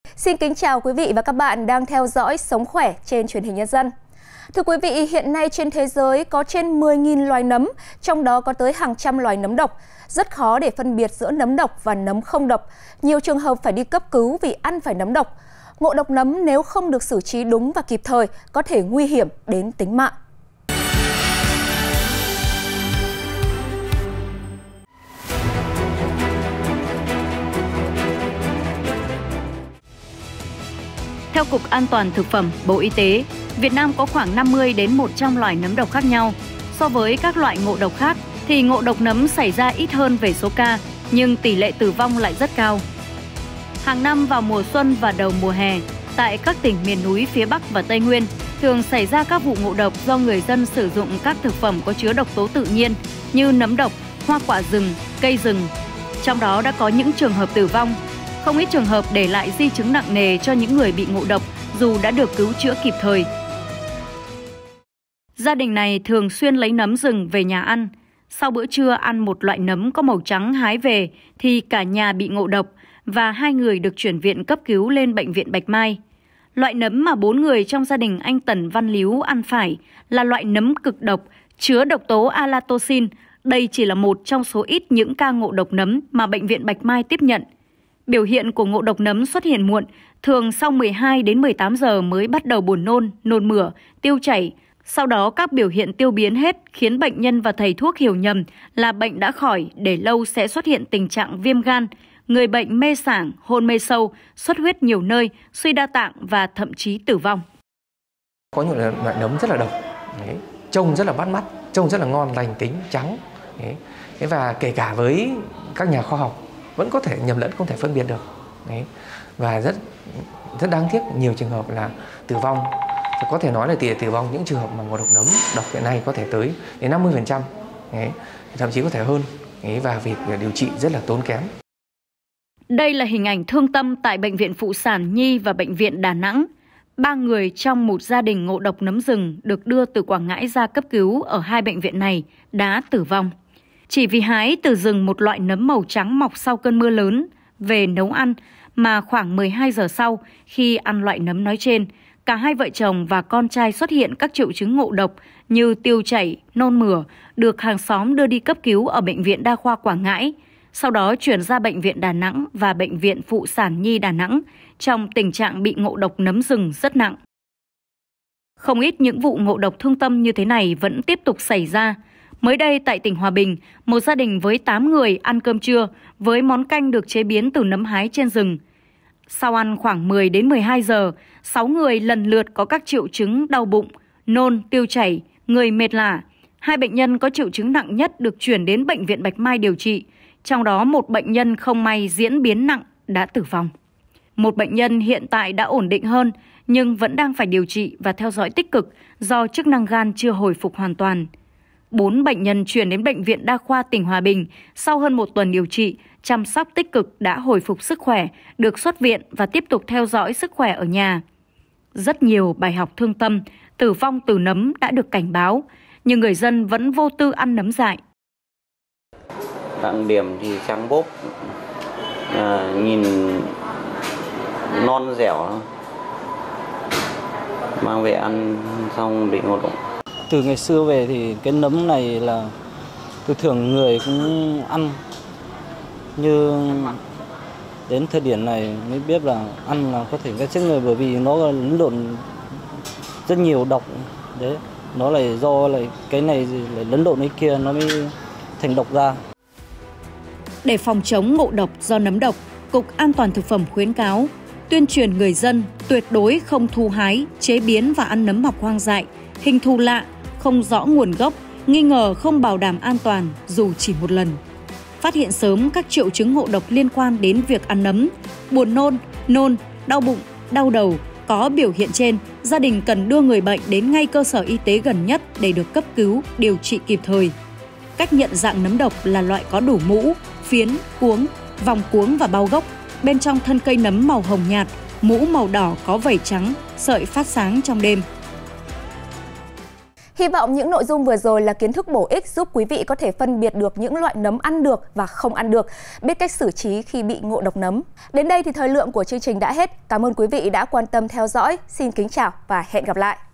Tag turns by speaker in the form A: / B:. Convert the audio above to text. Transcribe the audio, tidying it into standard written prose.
A: Xin kính chào quý vị và các bạn đang theo dõi Sống Khỏe trên truyền hình Nhân dân. Thưa quý vị, hiện nay trên thế giới có trên 10.000 loài nấm, trong đó có tới hàng trăm loài nấm độc. Rất khó để phân biệt giữa nấm độc và nấm không độc. Nhiều trường hợp phải đi cấp cứu vì ăn phải nấm độc. Ngộ độc nấm nếu không được xử trí đúng và kịp thời có thể nguy hiểm đến tính mạng.
B: Theo Cục An toàn Thực phẩm, Bộ Y tế, Việt Nam có khoảng 50 đến 100 loài nấm độc khác nhau. So với các loại ngộ độc khác thì ngộ độc nấm xảy ra ít hơn về số ca, nhưng tỷ lệ tử vong lại rất cao. Hàng năm vào mùa xuân và đầu mùa hè, tại các tỉnh miền núi phía Bắc và Tây Nguyên, thường xảy ra các vụ ngộ độc do người dân sử dụng các thực phẩm có chứa độc tố tự nhiên như nấm độc, hoa quả rừng, cây rừng. Trong đó đã có những trường hợp tử vong. Không ít trường hợp để lại di chứng nặng nề cho những người bị ngộ độc dù đã được cứu chữa kịp thời. Gia đình này thường xuyên lấy nấm rừng về nhà ăn. Sau bữa trưa ăn một loại nấm có màu trắng hái về thì cả nhà bị ngộ độc và 2 người được chuyển viện cấp cứu lên bệnh viện Bạch Mai. Loại nấm mà 4 người trong gia đình anh Tần Văn Líu ăn phải là loại nấm cực độc chứa độc tố alatoxin. Đây chỉ là một trong số ít những ca ngộ độc nấm mà bệnh viện Bạch Mai tiếp nhận. Biểu hiện của ngộ độc nấm xuất hiện muộn, thường sau 12 đến 18 giờ mới bắt đầu buồn nôn, nôn mửa, tiêu chảy. Sau đó các biểu hiện tiêu biến hết khiến bệnh nhân và thầy thuốc hiểu nhầm là bệnh đã khỏi, để lâu sẽ xuất hiện tình trạng viêm gan, người bệnh mê sảng, hôn mê sâu, xuất huyết nhiều nơi, suy đa tạng và thậm chí tử vong.
C: Có những loại nấm rất là độc, trông rất là bắt mắt, trông rất là ngon, lành tính, trắng. Và kể cả với các nhà khoa học vẫn có thể nhầm lẫn, không thể phân biệt được. Và rất đáng tiếc, nhiều trường hợp là tử vong. Có thể nói là tỷ lệ tử vong những trường hợp mà ngộ độc nấm độc hiện nay có thể tới đến 50%, thậm chí có thể hơn. Và việc điều trị rất là tốn kém.
B: Đây là hình ảnh thương tâm tại Bệnh viện Phụ sản Nhi và Bệnh viện Đà Nẵng. 3 người trong một gia đình ngộ độc nấm rừng được đưa từ Quảng Ngãi ra cấp cứu ở 2 bệnh viện này đã tử vong. Chỉ vì hái từ rừng một loại nấm màu trắng mọc sau cơn mưa lớn về nấu ăn mà khoảng 12 giờ sau khi ăn loại nấm nói trên, cả 2 vợ chồng và con trai xuất hiện các triệu chứng ngộ độc như tiêu chảy, nôn mửa, được hàng xóm đưa đi cấp cứu ở Bệnh viện Đa khoa Quảng Ngãi, sau đó chuyển ra Bệnh viện Đà Nẵng và Bệnh viện Phụ sản Nhi Đà Nẵng trong tình trạng bị ngộ độc nấm rừng rất nặng. Không ít những vụ ngộ độc thương tâm như thế này vẫn tiếp tục xảy ra. Mới đây tại tỉnh Hòa Bình, một gia đình với 8 người ăn cơm trưa với món canh được chế biến từ nấm hái trên rừng. Sau ăn khoảng 10 đến 12 giờ, 6 người lần lượt có các triệu chứng đau bụng, nôn, tiêu chảy, người mệt lả. 2 bệnh nhân có triệu chứng nặng nhất được chuyển đến Bệnh viện Bạch Mai điều trị, trong đó một bệnh nhân không may diễn biến nặng đã tử vong. Một bệnh nhân hiện tại đã ổn định hơn nhưng vẫn đang phải điều trị và theo dõi tích cực do chức năng gan chưa hồi phục hoàn toàn. 4 bệnh nhân chuyển đến Bệnh viện Đa khoa tỉnh Hòa Bình sau hơn 1 tuần điều trị, chăm sóc tích cực đã hồi phục sức khỏe, được xuất viện và tiếp tục theo dõi sức khỏe ở nhà. Rất nhiều bài học thương tâm, tử vong từ nấm đã được cảnh báo, nhưng người dân vẫn vô tư ăn nấm dại.
D: Đặc điểm thì trắng bốp, nhìn non dẻo, mang về ăn xong bị ngộ độc.
E: Từ ngày xưa về thì cái nấm này là thường người cũng ăn, như đến thời điểm này mới biết là ăn là có thể gây chết người, bởi vì nó lẫn lộn rất nhiều độc. Đấy, nó là do cái này lẫn lộn cái kia nó mới thành độc ra.
B: Để phòng chống ngộ độc do nấm độc, Cục An toàn Thực phẩm khuyến cáo tuyên truyền người dân tuyệt đối không thu hái, chế biến và ăn nấm mọc hoang dại, hình thù lạ, không rõ nguồn gốc, nghi ngờ không bảo đảm an toàn dù chỉ một lần. Phát hiện sớm các triệu chứng ngộ độc liên quan đến việc ăn nấm, buồn nôn, đau bụng, đau đầu có biểu hiện trên, gia đình cần đưa người bệnh đến ngay cơ sở y tế gần nhất để được cấp cứu, điều trị kịp thời. Cách nhận dạng nấm độc là loại có đủ mũ, phiến, cuống, vòng cuống và bao gốc. Bên trong thân cây nấm màu hồng nhạt, mũ màu đỏ có vảy trắng, sợi phát sáng trong đêm.
A: Hy vọng những nội dung vừa rồi là kiến thức bổ ích giúp quý vị có thể phân biệt được những loại nấm ăn được và không ăn được, biết cách xử trí khi bị ngộ độc nấm. Đến đây thì thời lượng của chương trình đã hết. Cảm ơn quý vị đã quan tâm theo dõi. Xin kính chào và hẹn gặp lại.